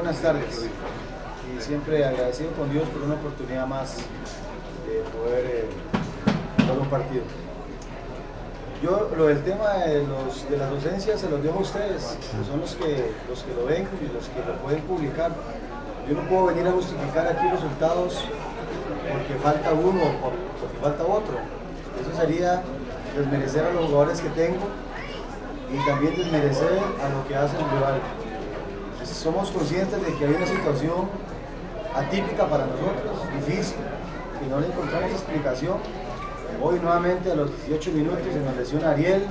Buenas tardes y siempre agradecido con Dios por una oportunidad más de poder jugar un partido. Yo lo del tema de las docencias se los dejo a ustedes, que son los que lo ven y los que lo pueden publicar. Yo no puedo venir a justificar aquí resultados porque falta uno o porque falta otro. Eso sería desmerecer a los jugadores que tengo y también desmerecer a lo que hace el rival. Somos conscientes de que hay una situación atípica para nosotros, difícil, y no le encontramos explicación. Hoy nuevamente a los 18 minutos se nos lesiona Ariel,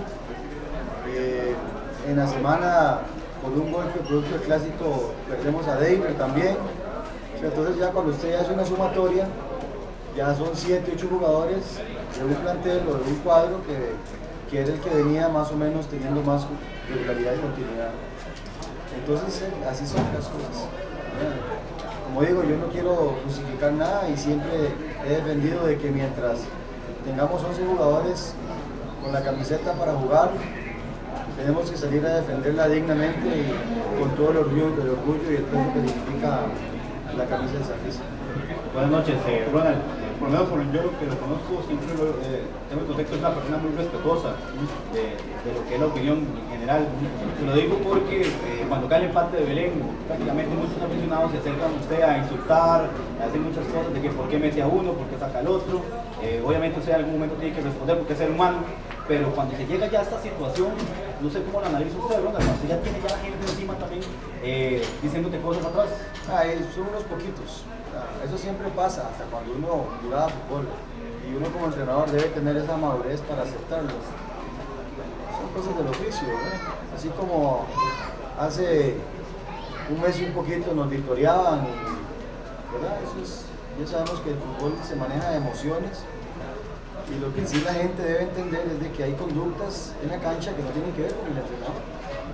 en la semana por un golpe producto del clásico perdemos a David también. Entonces ya cuando usted hace una sumatoria, ya son 7, 8 jugadores de un plantel o de un cuadro que era el que venía más o menos teniendo más regularidad y continuidad. Entonces así son las cosas. Como digo, yo no quiero justificar nada y siempre he defendido de que mientras tengamos 11 jugadores con la camiseta para jugar, tenemos que salir a defenderla dignamente y con todo el orgullo y el peso que significa la camisa de Saprissa. Buenas noches, Ronald. Por lo menos yo lo que lo conozco, siempre tengo el concepto, es una persona muy respetuosa de lo que es la opinión en general. Se lo digo porque cuando cae el empate de Belén, prácticamente muchos aficionados se acercan a usted a insultar, a hacer muchas cosas de que por qué mete a uno, por qué saca al otro. Obviamente usted en algún momento tiene que responder porque es ser humano, pero cuando se llega ya a esta situación, no sé cómo lo analiza usted, Ronald, cuando ya tiene ya la gente encima también diciéndote cosas atrás. Son unos poquitos. Eso siempre pasa, hasta cuando uno jugaba fútbol. Y uno como entrenador debe tener esa madurez para aceptarlos. Son cosas del oficio, ¿no? Así como hace un mes y un poquito nos victoriaban, ¿verdad? Ya sabemos que el fútbol se maneja de emociones. Y lo que sí la gente debe entender es de que hay conductas en la cancha que no tienen que ver con el entrenador.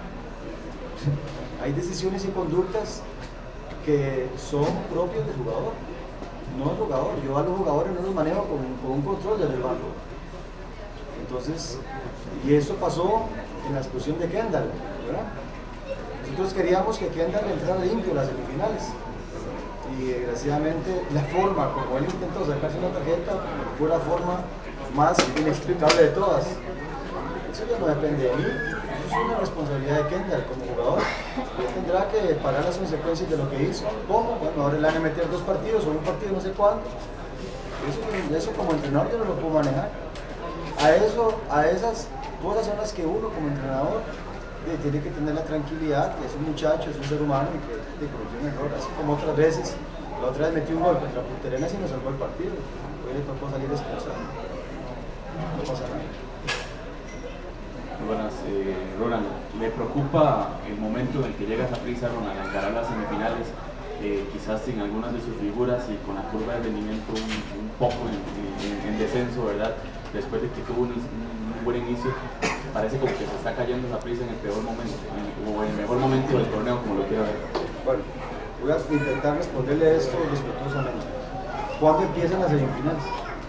Hay decisiones y conductas que son propios del jugador, no el jugador. Yo a los jugadores no los manejo con un control desde el banco. Entonces, y eso pasó en la expulsión de Kendall, ¿verdad? Nosotros queríamos que Kendall entrara limpio en las semifinales y desgraciadamente la forma como él intentó sacarse una tarjeta fue la forma más inexplicable de todas. Eso ya no depende de mí, eso es una responsabilidad de Kendall como jugador. Él tendrá que pagar las consecuencias de lo que hizo. ¿Cómo? Bueno, ahora le van a meter 2 partidos o un partido no sé cuándo. Eso como entrenador yo no lo puedo manejar. A esas cosas son las que uno como entrenador tiene que tener la tranquilidad, que es un muchacho, es un ser humano y que cometió un error, así como otras veces. La otra vez metió un gol contra Punta Arenas y nos salvó el partido. Hoy le tocó salir expulsado. No pasa nada. Buenas, Ronald, ¿le preocupa el momento en el que llega Saprissa, Ronald, a encarar las semifinales, quizás sin algunas de sus figuras y con la curva de rendimiento un poco en descenso, ¿verdad? Después de que tuvo un buen inicio, parece como que se está cayendo Saprissa en el peor momento, o en el mejor momento del torneo, como lo quiera ver. Bueno, voy a intentar responderle esto respetuosamente. ¿Cuándo empiezan las semifinales?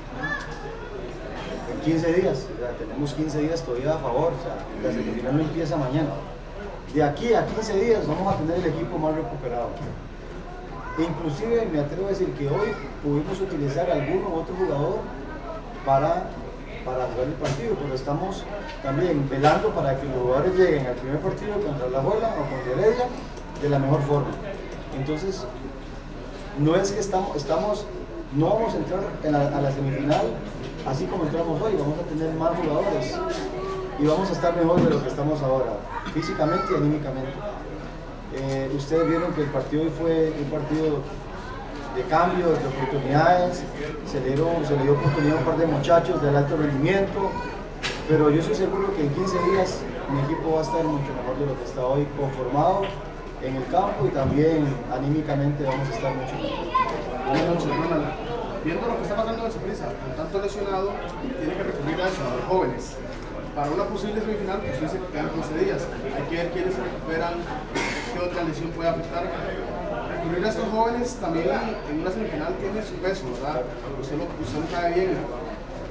15 días, o sea, tenemos 15 días todavía a favor, o sea, la semifinal no empieza mañana. De aquí a 15 días vamos a tener el equipo más recuperado. E inclusive me atrevo a decir que hoy pudimos utilizar alguno u otro jugador para jugar el partido, pero estamos también velando para que los jugadores lleguen al primer partido contra La Abuela o contra Heredia de la mejor forma. Entonces, no es que no vamos a entrar a la semifinal así como entramos hoy, vamos a tener más jugadores y vamos a estar mejor de lo que estamos ahora, físicamente y anímicamente. Ustedes vieron que el partido hoy fue un partido de cambios, de oportunidades, se le dio oportunidad a un par de muchachos del alto rendimiento, pero yo estoy seguro que en 15 días mi equipo va a estar mucho mejor de lo que está hoy, conformado en el campo y también anímicamente vamos a estar mucho mejor. Buenas noches, Ronald. Viendo lo que está pasando en Saprissa, con tanto lesionado, tiene que recurrir a eso, a los jóvenes. Para una posible semifinal, pues dice que quedan 15 días. Hay que ver quiénes se recuperan, qué otra lesión puede afectar. Recurrir a estos jóvenes también en una semifinal tiene su peso, ¿verdad? Usted no cae bien.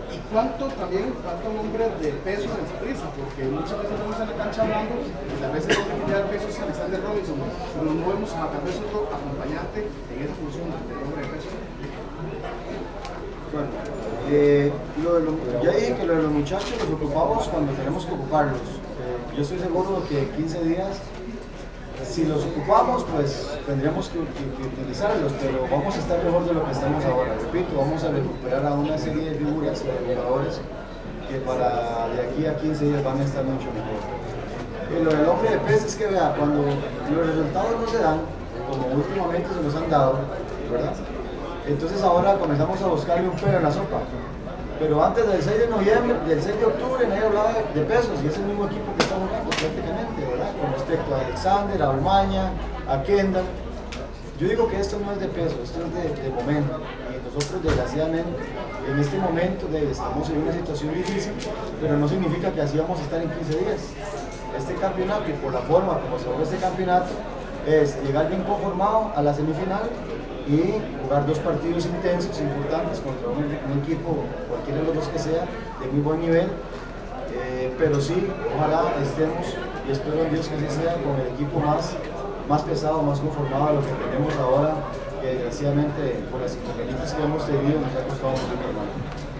¿Y cuánto hombre de peso en esa prisa? Porque muchas veces vemos en la cancha hablando, y a veces lo que quiere dar peso es Alexander Robinson, pero no vemos a tal vez otro acompañante en esa función de hombre de peso. Bueno, ya dije que lo de los muchachos los ocupamos cuando tenemos que ocuparlos. Yo estoy seguro que 15 días, si los ocupamos, pues tendríamos que utilizarlos, pero vamos a estar mejor de lo que estamos ahora. Repito, vamos a recuperar a una serie de figuras de jugadores que para de aquí a 15 días van a estar mucho mejor. Lo del hombre de pez es que, vea, cuando los resultados no se dan, como últimamente se nos han dado, ¿verdad? Entonces ahora comenzamos a buscarle un pelo en la sopa. Pero antes del 6 de noviembre, del 6 de octubre, nadie hablaba de pesos, y es el mismo equipo que está jugando prácticamente, ¿verdad? Con respecto a Alexander, a Umaña, a Kendall. Yo digo que esto no es de peso, esto es de momento. Y nosotros, desgraciadamente, en este momento estamos en una situación difícil, pero no significa que así vamos a estar en 15 días. Este campeonato, y por la forma como se juega este campeonato, es llegar bien conformado a la semifinal y jugar 2 partidos intensos, importantes, contra un equipo, cualquiera de los dos que sea, de muy buen nivel. Pero sí, ojalá estemos, y espero en Dios que así sea, con el equipo más pesado, más conformado a lo que tenemos ahora, que desgraciadamente por las inconvenientes que hemos tenido nos ha costado mucho trabajo.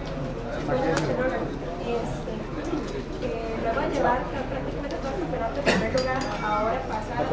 Luego de llevar prácticamente todo el campeonato en primer lugar, ahora pasar a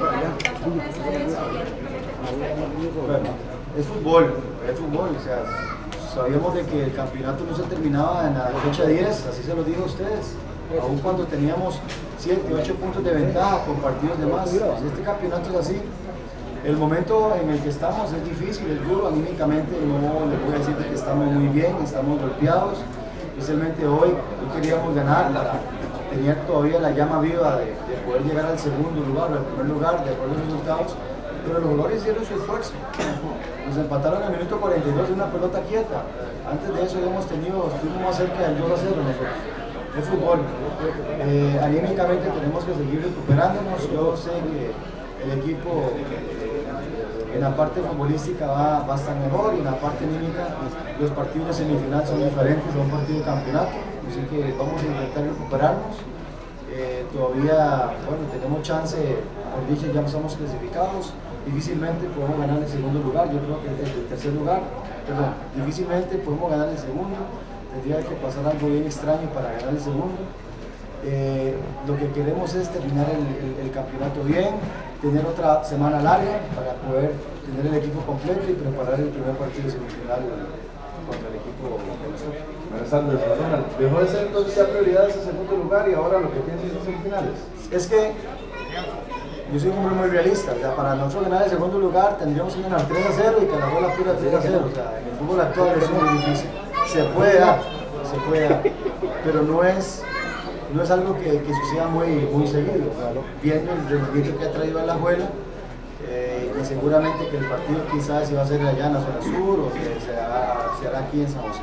bueno, es fútbol, o sea, sabíamos de que el campeonato no se terminaba en la fecha 10, así se lo digo a ustedes, aun cuando teníamos 7, 8 puntos de ventaja con partidos de más. Este campeonato es así. El momento en el que estamos es difícil, es duro, anímicamente no le voy a decir que estamos muy bien, estamos golpeados, especialmente hoy queríamos ganar para tener todavía la llama viva de poder llegar al segundo lugar o al primer lugar de acuerdo a los resultados, pero los jugadores hicieron su esfuerzo. Nos empataron en el minuto 42 de una pelota quieta. Antes de eso estuvimos más cerca del 2-0 nosotros. Es fútbol. Anímicamente tenemos que seguir recuperándonos. Yo sé que el equipo en la parte futbolística va a estar mejor, y en la parte anímica los partidos de semifinal son diferentes a un partido de campeonato. Así que vamos a intentar recuperarnos. Todavía, bueno, tenemos chance, por dicho, ya estamos clasificados. Difícilmente podemos ganar el segundo lugar, yo creo que el tercer lugar, perdón, difícilmente podemos ganar el segundo, tendría que pasar algo bien extraño para ganar el segundo. Lo que queremos es terminar el campeonato bien, tener otra semana larga para poder tener el equipo completo y preparar el primer partido semifinal contra el equipo de nosotros. Buenas tardes, Ronald. ¿Dejó de ser entonces ya prioridad ese segundo lugar y ahora lo que piensa son semifinales? Es que yo soy un hombre muy realista, o sea, para nosotros ganar el segundo lugar tendríamos que ganar 3-0 y que la bola pierda 3-0, o sea, en el fútbol actual es muy difícil. Se puede dar, pero no es algo que suceda muy seguido, o sea, viendo el rendimiento que ha traído a la abuela, y seguramente que el partido quizás se va a hacer allá en la zona sur o que se hará aquí en San José.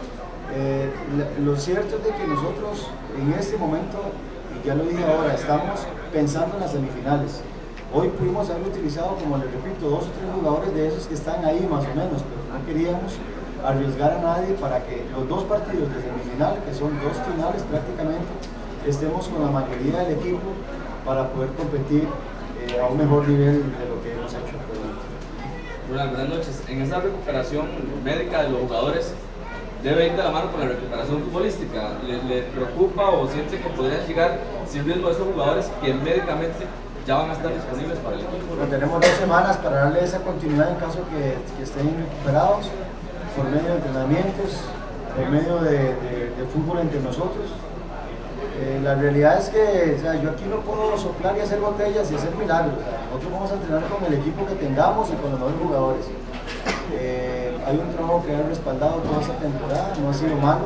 Lo cierto es de que nosotros en este momento, y ya lo dije ahora, estamos pensando en las semifinales. Hoy pudimos haber utilizado, como les repito, 2 o 3 jugadores de esos que están ahí más o menos, pero no queríamos arriesgar a nadie para que los 2 partidos de semifinal, que son 2 finales prácticamente, estemos con la mayoría del equipo para poder competir a un mejor nivel de lo que hemos hecho. Buenas noches. En esa recuperación médica de los jugadores, ¿debe ir de la mano con la recuperación futbolística? ¿Le preocupa o siente que podrían llegar sin riesgo a esos jugadores que médicamente ya van a estar disponibles para el equipo? Bueno, tenemos 2 semanas para darle esa continuidad en caso que estén recuperados, por medio de entrenamientos, por medio de fútbol entre nosotros. La realidad es que, o sea, yo aquí no puedo soplar y hacer botellas y hacer milagros. O sea, nosotros vamos a entrenar con el equipo que tengamos y con los mejores jugadores. Hay un trabajo que ha respaldado toda esta temporada, no ha sido malo,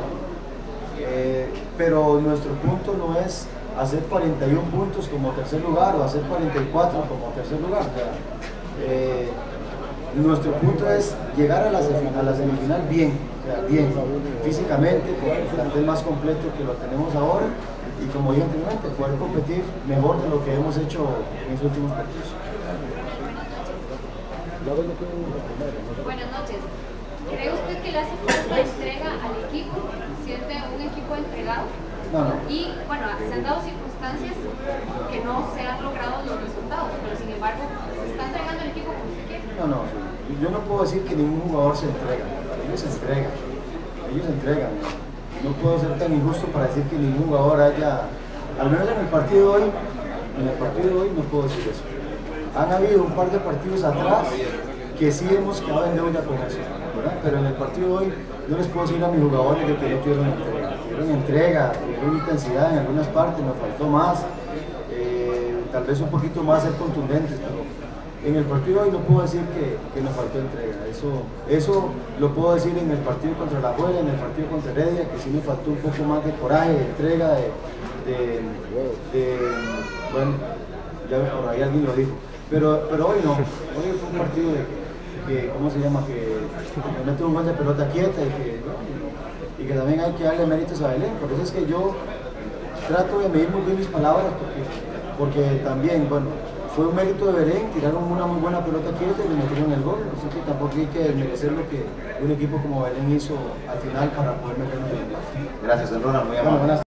pero nuestro punto no es hacer 41 puntos como tercer lugar o hacer 44 como tercer lugar. O sea, nuestro punto es llegar a la semifinal bien, o sea, bien, físicamente, con el plantel más completo que lo tenemos ahora, y como dije anteriormente, poder competir mejor de lo que hemos hecho en los últimos partidos. Buenas noches. ¿Cree usted que le hace falta entrega al equipo? ¿Siente un equipo entregado? No, no. Y bueno, se han dado circunstancias que no se han logrado los resultados, pero sin embargo, se está entregando el equipo como se quiere. No, yo no puedo decir que ningún jugador se entrega. Ellos se entregan. Ellos se entregan. No puedo ser tan injusto para decir que ningún jugador haya, al menos en el partido de hoy, no puedo decir eso. Han habido un par de partidos atrás que sí hemos quedado en deuda con eso, ¿verdad? Pero en el partido de hoy no les puedo decir a mis jugadores de que no tuvieron entrega, tuvieron intensidad en algunas partes, nos faltó más, tal vez un poquito más ser contundentes, pero en el partido de hoy no puedo decir que nos faltó entrega. Eso lo puedo decir en el partido contra la Juela, en el partido contra Heredia, que sí me faltó un poco más de coraje, de entrega, bueno, ya por ahí alguien lo dijo. Pero hoy no, hoy fue un partido que ¿cómo se llama? Que mete un gol de pelota quieta y que también hay que darle méritos a Belén. Por eso es que yo trato de medir muy bien mis palabras, porque también, bueno, fue un mérito de Belén, tiraron una muy buena pelota quieta y le metieron el gol. Así que tampoco hay que desmerecer lo que un equipo como Belén hizo al final para poder meternos en el gol. Gracias, don Ronald, muy amable.